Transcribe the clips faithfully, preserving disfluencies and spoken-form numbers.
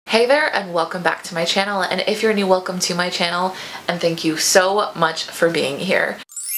Hey there and welcome back to my channel, and if you're new, welcome to my channel and thank you so much for being here.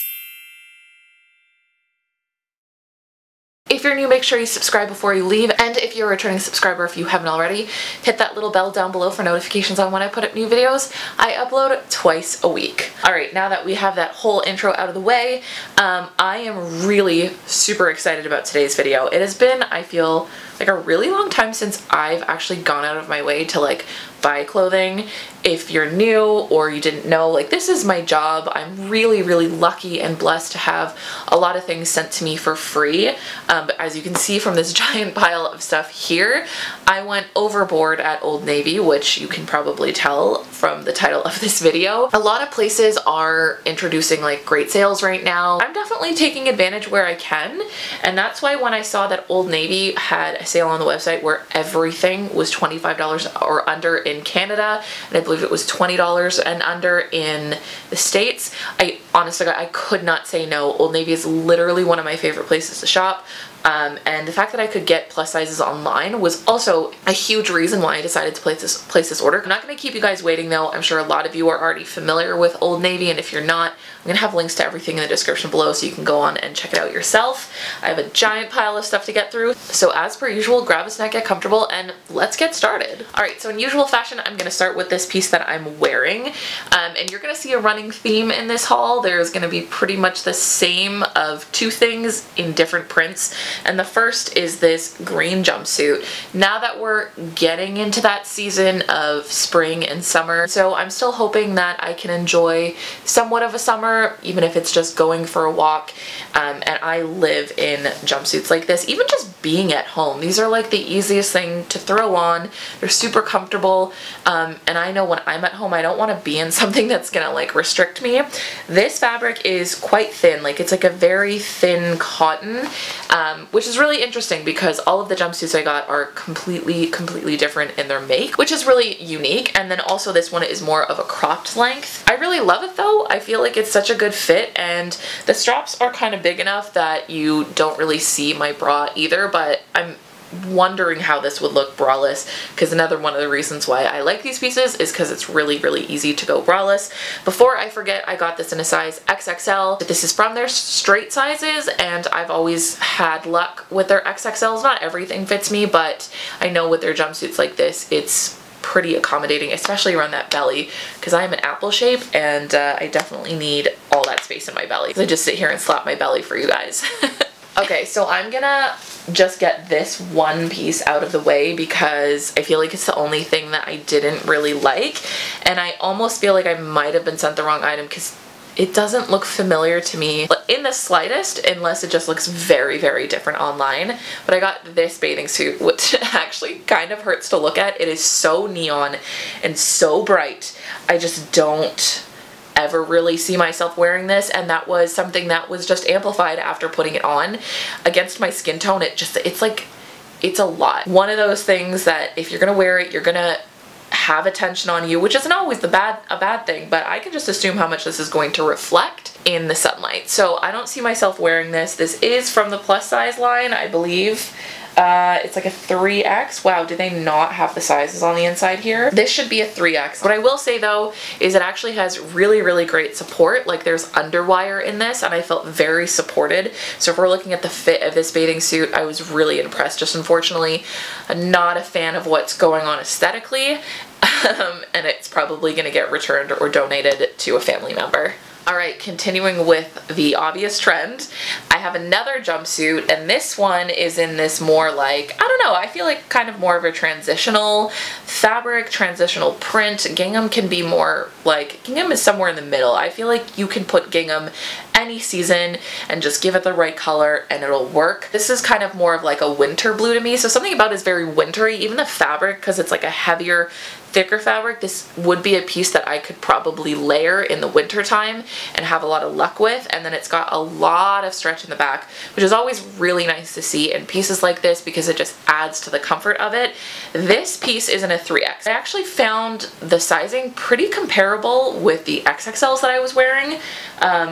If you're new, make sure you subscribe before you leave, and if you're a returning subscriber, if you haven't already, hit that little bell down below for notifications on when I put up new videos. I upload twice a week. Alright, now that we have that whole intro out of the way, um, I am really super excited about today's video. It has been, I feel, like a really long time since I've actually gone out of my way to like buy clothing. If you're new or you didn't know, like this is my job. I'm really, really lucky and blessed to have a lot of things sent to me for free. Um, but as you can see from this giant pile of stuff here, I went overboard at Old Navy, which you can probably tell from the title of this video. A lot of places are introducing like great sales right now. I'm definitely taking advantage where I can, and that's why when I saw that Old Navy had a sale on the website where everything was twenty-five dollars or under in Canada, and I believe it was twenty dollars and under in the States, I honestly, I could not say no. Old Navy is literally one of my favorite places to shop. Um, and the fact that I could get plus sizes online was also a huge reason why I decided to place this, place this order. I'm not going to keep you guys waiting though. I'm sure a lot of you are already familiar with Old Navy, and if you're not, I'm going to have links to everything in the description below so you can go on and check it out yourself. I have a giant pile of stuff to get through, so as per usual, grab a snack, get comfortable, and let's get started. Alright, so in usual fashion, I'm going to start with this piece that I'm wearing, um, and you're going to see a running theme in this haul. There's going to be pretty much the same of two things in different prints. And the first is this green jumpsuit. Now that we're getting into that season of spring and summer, so I'm still hoping that I can enjoy somewhat of a summer, even if it's just going for a walk. Um, and I live in jumpsuits like this, even just being at home. These are like the easiest thing to throw on. They're super comfortable. Um, and I know when I'm at home, I don't want to be in something that's gonna like restrict me. This fabric is quite thin, like it's like a very thin cotton, um, which is really interesting because all of the jumpsuits I got are completely, completely different in their make, which is really unique. And then also this one is more of a cropped length. I really love it though. I feel like it's such a good fit, and the straps are kind of big enough that you don't really see my bra either, but I'm wondering how this would look braless, because another one of the reasons why I like these pieces is because it's really, really easy to go braless. Before I forget, I got this in a size X X L. This is from their straight sizes, and I've always had luck with their X X Ls. Not everything fits me, but I know with their jumpsuits like this, it's pretty accommodating, especially around that belly, because I am an apple shape and uh, I definitely need all that space in my belly. I just sit here and slap my belly for you guys. Okay, so I'm gonna just get this one piece out of the way because I feel like it's the only thing that I didn't really like, and I almost feel like I might have been sent the wrong item because it doesn't look familiar to me in the slightest, unless it just looks very, very different online. But I got this bathing suit, which actually kind of hurts to look at. It is so neon and so bright. I just don't ever really see myself wearing this, and that was something that was just amplified after putting it on. Against my skin tone, it just, it's like, it's a lot. One of those things that if you're gonna wear it, you're gonna have attention on you, which isn't always the bad a bad thing, but I can just assume how much this is going to reflect in the sunlight. So I don't see myself wearing this. This is from the plus size line, I believe. Uh, it's like a three X. Wow, do they not have the sizes on the inside here? This should be a three X. What I will say though is it actually has really, really great support. Like there's underwire in this, and I felt very supported. So if we're looking at the fit of this bathing suit, I was really impressed. Just unfortunately, I'm not a fan of what's going on aesthetically, um, and it's probably gonna get returned or donated to a family member. Alright, continuing with the obvious trend, I have another jumpsuit, and this one is in this more like, I don't know, I feel like kind of more of a transitional fabric, transitional print. Gingham can be more like, gingham is somewhere in the middle. I feel like you can put gingham any season and just give it the right color and it'll work. This is kind of more of like a winter blue to me, so something about it is very wintry. Even the fabric, because it's like a heavier, thicker fabric, this would be a piece that I could probably layer in the winter time and have a lot of luck with. And then it's got a lot of stretch in the back, which is always really nice to see in pieces like this because it just adds to the comfort of it. This piece is in a three X. I actually found the sizing pretty comparable with the X X Ls that I was wearing, um, and I can't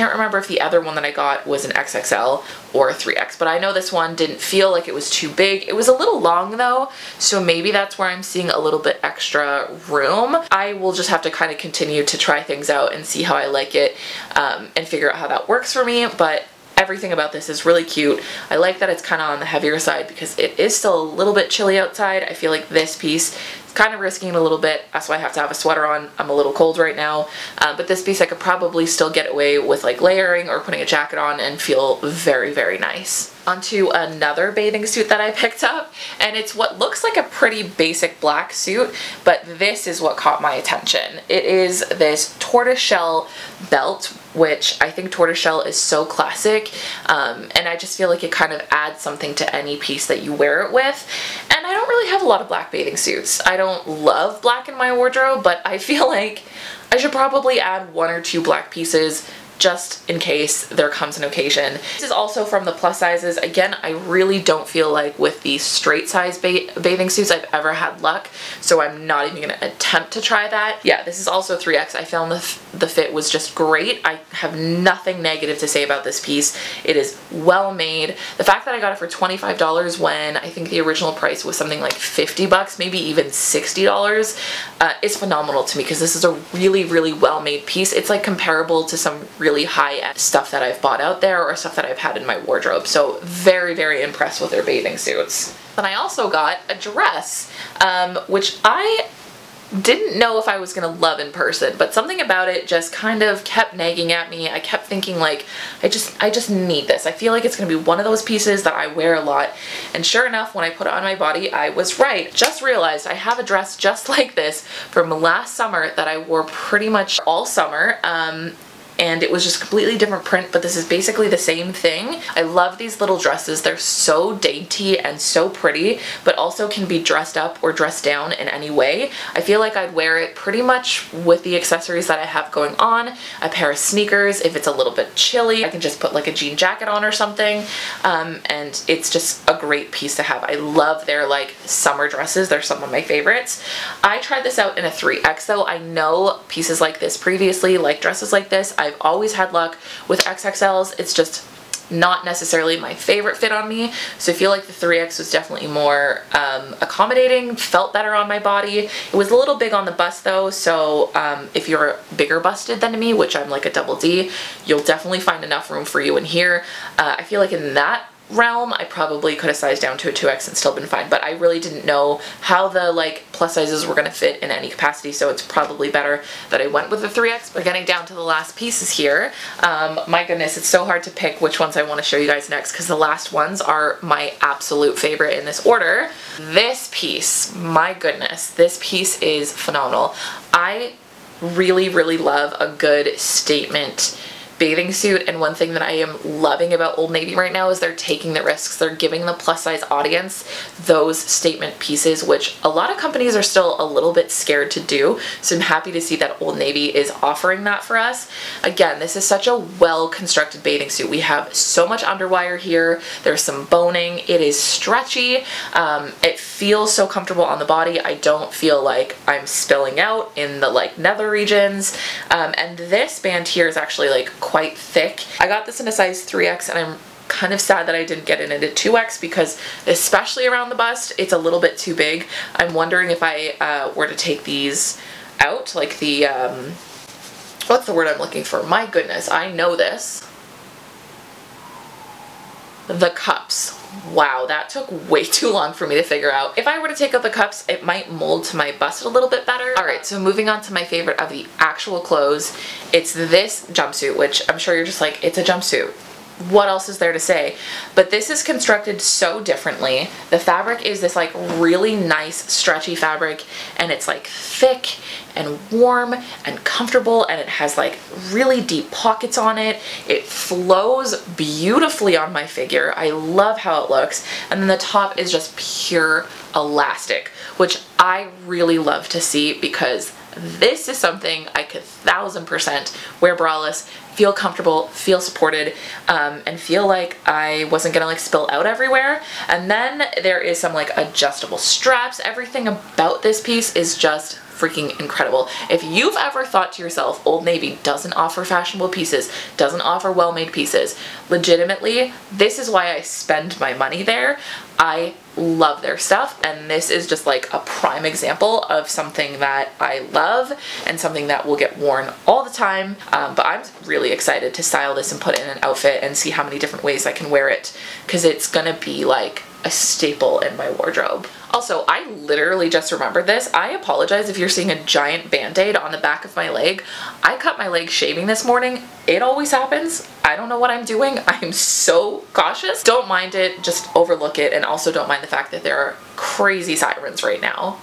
can't remember if the other one that I got was an X X L or a three X, but I know this one didn't feel like it was too big. It was a little long though, so maybe that's where I'm seeing a little bit extra room. I will just have to kind of continue to try things out and see how I like it, um, and figure out how that works for me, but everything about this is really cute. I like that it's kind of on the heavier side because it is still a little bit chilly outside. I feel like this piece is kind of risking it a little bit. That's why I have to have a sweater on. I'm a little cold right now, uh, but this piece I could probably still get away with like layering or putting a jacket on and feel very, very nice. Onto another bathing suit that I picked up, and it's what looks like a pretty basic black suit, but this is what caught my attention. It is this tortoiseshell belt, which I think tortoiseshell is so classic, um, and I just feel like it kind of adds something to any piece that you wear it with. And I don't really have a lot of black bathing suits. I don't love black in my wardrobe, but I feel like I should probably add one or two black pieces just in case there comes an occasion. This is also from the plus sizes. Again, I really don't feel like with the straight size ba bathing suits I've ever had luck, so I'm not even gonna attempt to try that. Yeah, this is also three X. I found the, the fit was just great. I have nothing negative to say about this piece. It is well made. The fact that I got it for twenty-five dollars when I think the original price was something like fifty bucks, maybe even sixty dollars, uh, is phenomenal to me because this is a really, really well made piece. It's like comparable to some really really high-end stuff that I've bought out there or stuff that I've had in my wardrobe. So very, very impressed with their bathing suits. Then I also got a dress, um, which I didn't know if I was gonna love in person, but something about it just kind of kept nagging at me. I kept thinking like, I just, I just need this. I feel like it's gonna be one of those pieces that I wear a lot. And sure enough, when I put it on my body, I was right. Just realized I have a dress just like this from last summer that I wore pretty much all summer. Um, and it was just completely different print, but this is basically the same thing. I love these little dresses. They're so dainty and so pretty, but also can be dressed up or dressed down in any way. I feel like I'd wear it pretty much with the accessories that I have going on, a pair of sneakers. If it's a little bit chilly, I can just put like a jean jacket on or something, um, and it's just a great piece to have. I love their like summer dresses. They're some of my favorites. I tried this out in a three X though. I know pieces like this previously, like dresses like this. I've always had luck with X X Ls. It's just not necessarily my favorite fit on me, so I feel like the three X was definitely more um, accommodating, felt better on my body. It was a little big on the bust though, so um, if you're bigger busted than me, which I'm like a double D, you'll definitely find enough room for you in here. Uh, I feel like in that realm, I probably could have sized down to a two X and still been fine, but I really didn't know how the like plus sizes were gonna fit in any capacity, so it's probably better that I went with the three X. We're getting down to the last pieces here. Um, my goodness, it's so hard to pick which ones I want to show you guys next because the last ones are my absolute favorite in this order. This piece, my goodness, this piece is phenomenal. I really, really love a good statement bathing suit, and one thing that I am loving about Old Navy right now is they're taking the risks. They're giving the plus size audience those statement pieces, which a lot of companies are still a little bit scared to do, so I'm happy to see that Old Navy is offering that for us. Again, this is such a well constructed bathing suit. We have so much underwire here, there's some boning, it is stretchy, um, it feels so comfortable on the body. I don't feel like I'm spilling out in the like nether regions, um, and this band here is actually like quite thick. I got this in a size three X and I'm kind of sad that I didn't get it in a two X because especially around the bust, it's a little bit too big. I'm wondering if I uh, were to take these out, like the, um, what's the word I'm looking for? My goodness, I know this. The cups. Wow, that took way too long for me to figure out. If I were to take out the cups, it might mold to my bust a little bit better. Alright, so moving on to my favorite of the actual clothes. It's this jumpsuit, which I'm sure you're just like, it's a jumpsuit. What else is there to say? But this is constructed so differently. The fabric is this like really nice stretchy fabric, and it's like thick and warm and comfortable, and it has like really deep pockets on it. It flows beautifully on my figure. I love how it looks. And then the top is just pure elastic, which I really love to see because this is something I could thousand percent wear braless, feel comfortable, feel supported, um, and feel like I wasn't gonna like spill out everywhere. And then there is some like adjustable straps. Everything about this piece is just freaking incredible. If you've ever thought to yourself, Old Navy doesn't offer fashionable pieces, doesn't offer well-made pieces, legitimately, this is why I spend my money there. I love their stuff, and this is just like a prime example of something that I love and something that will get worn all the time. Um, but I'm really excited to style this and put it in an outfit and see how many different ways I can wear it, because it's gonna be like a staple in my wardrobe. Also, I literally just remembered this. I apologize if you're seeing a giant band-aid on the back of my leg. I cut my leg shaving this morning. It always happens. I don't know what I'm doing. I'm so cautious. Don't mind it, just overlook it, and also don't mind the fact that there are crazy sirens right now.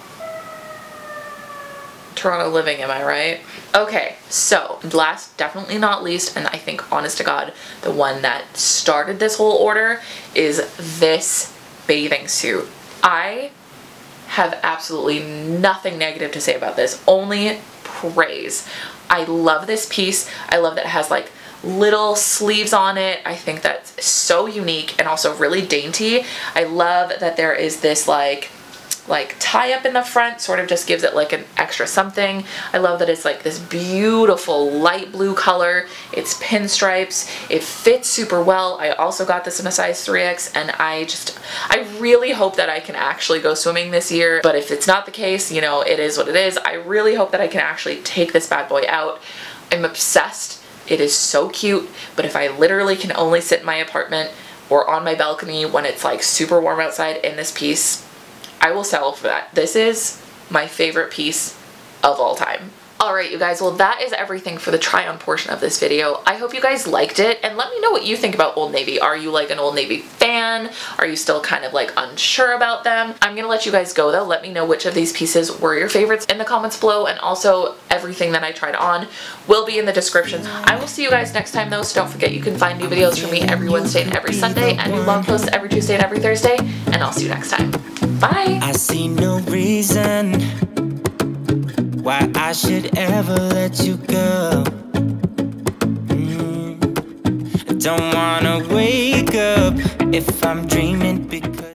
Toronto living, am I right? Okay, so last, definitely not least, and I think honest to God, the one that started this whole order is this bathing suit. I have absolutely nothing negative to say about this, only praise. I love this piece. I love that it has like little sleeves on it. I think that's so unique and also really dainty. I love that there is this like like tie up in the front, sort of just gives it like an extra something. I love that it's like this beautiful light blue color. It's pinstripes. It fits super well. I also got this in a size three X, and I just, I really hope that I can actually go swimming this year. But if it's not the case, you know, it is what it is. I really hope that I can actually take this bad boy out. I'm obsessed. It is so cute, but if I literally can only sit in my apartment or on my balcony when it's like super warm outside in this piece, I will settle for that. This is my favorite piece of all time. Alright you guys, well that is everything for the try on portion of this video. I hope you guys liked it, and let me know what you think about Old Navy. Are you like an Old Navy fan? Are you still kind of like unsure about them? I'm gonna let you guys go though. Let me know which of these pieces were your favorites in the comments below, and also everything that I tried on will be in the descrition. I will see you guys next time though, so don't forget you can find new videos from me every Wednesday and every Sunday, and new blog posts every Tuesday and every Thursday, and I'll see you next time. Bye! I see no reason why I should ever let you go. mm. Don't wanna wake up if I'm dreaming.